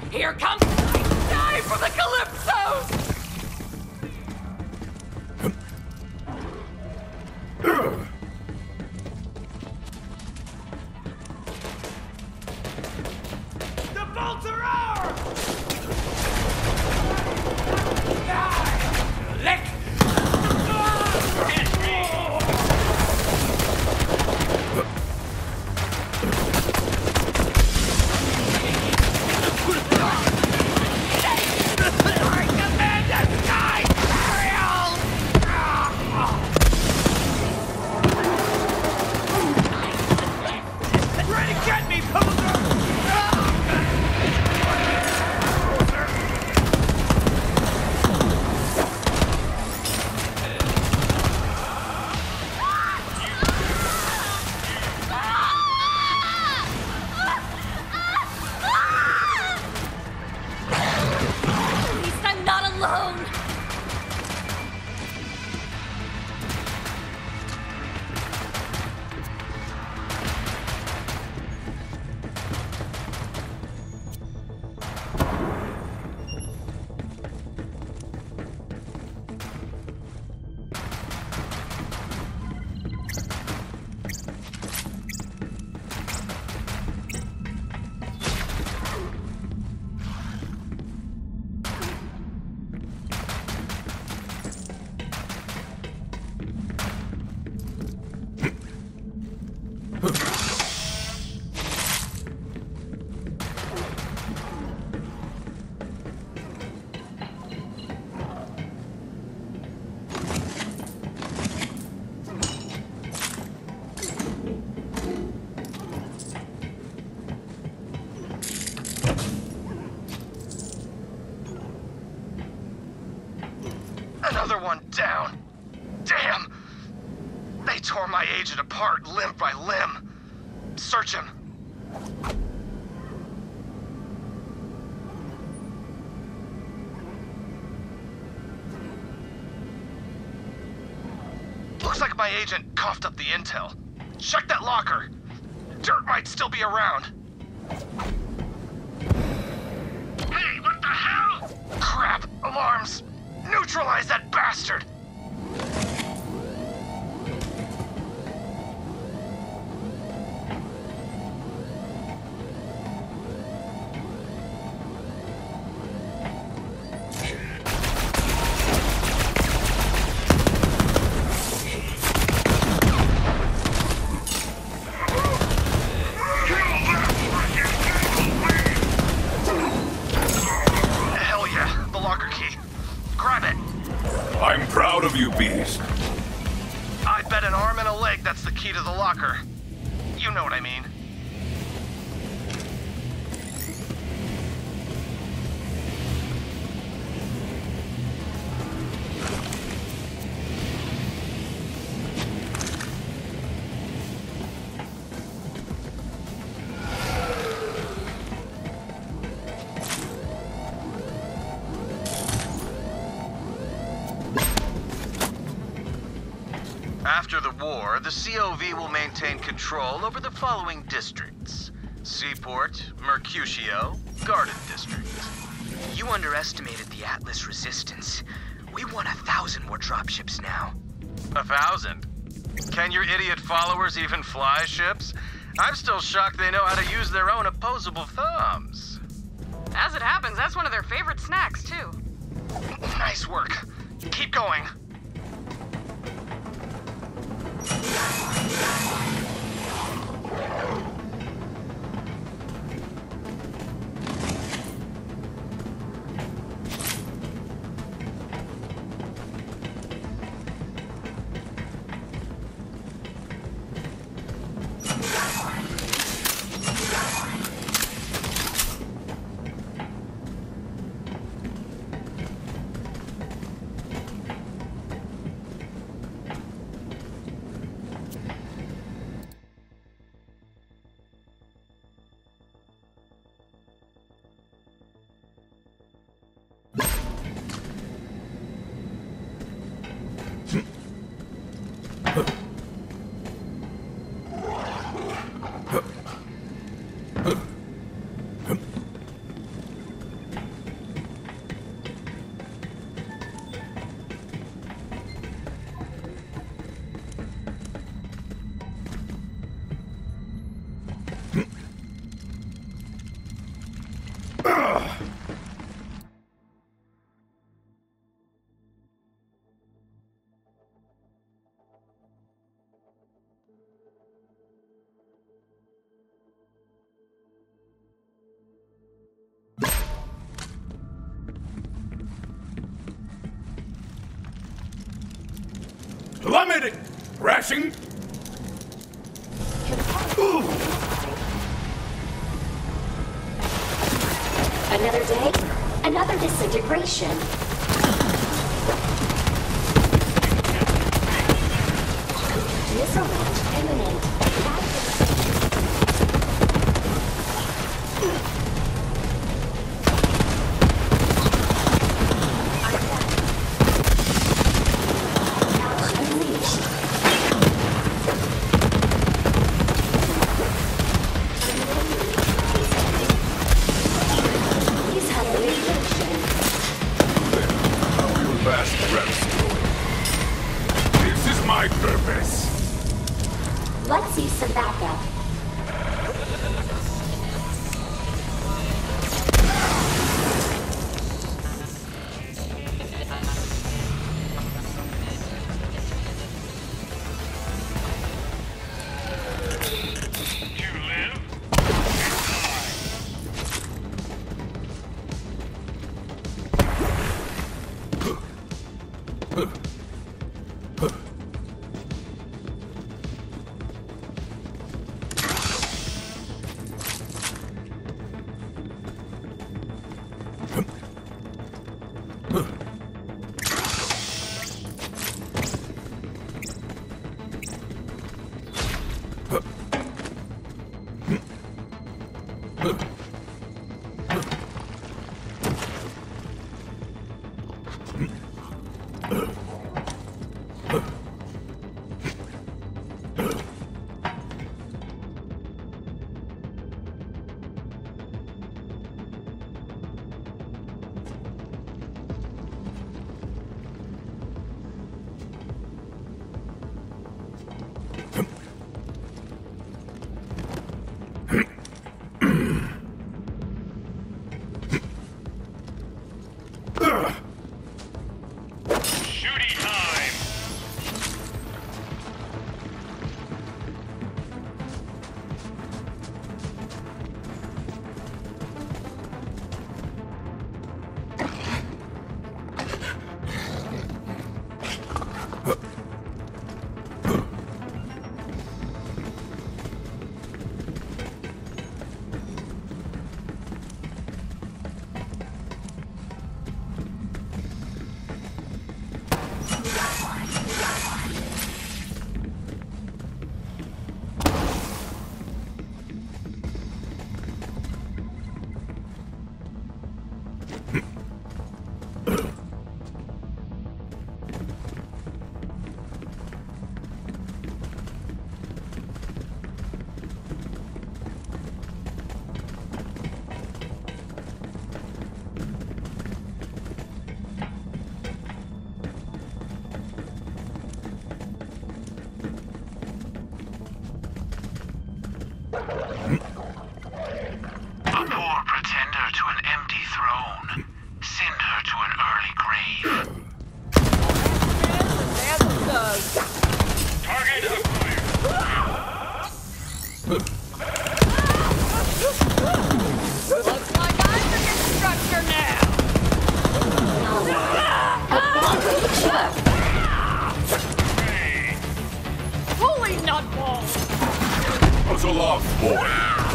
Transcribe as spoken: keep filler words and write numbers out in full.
Here comes die for the Calypsos! The bolts are ours! Die! Lick! Another one down. Damn! They tore my agent apart limb by limb. Search him. Looks like my agent coughed up the intel. Check that locker. Dirt might still be around. Hey, what the hell? Crap! Alarms! Neutralize that bastard! Hell yeah, the locker key. Grab it! I'm proud of you, Beast. I bet an arm and a leg that's the key to the locker. You know what I mean. After the war, the C O V will maintain control over the following districts: Seaport, Mercutio, Garden District. You underestimated the Atlas resistance. We want a thousand more dropships now. A thousand? Can your idiot followers even fly ships? I'm still shocked they know how to use their own opposable thumbs. As it happens, that's one of their favorite snacks, too. Nice work. Keep going. Plummeting! Crashing! Another day, another disintegration. Missile launch imminent. Let's use some backup. Puzzle off, boy.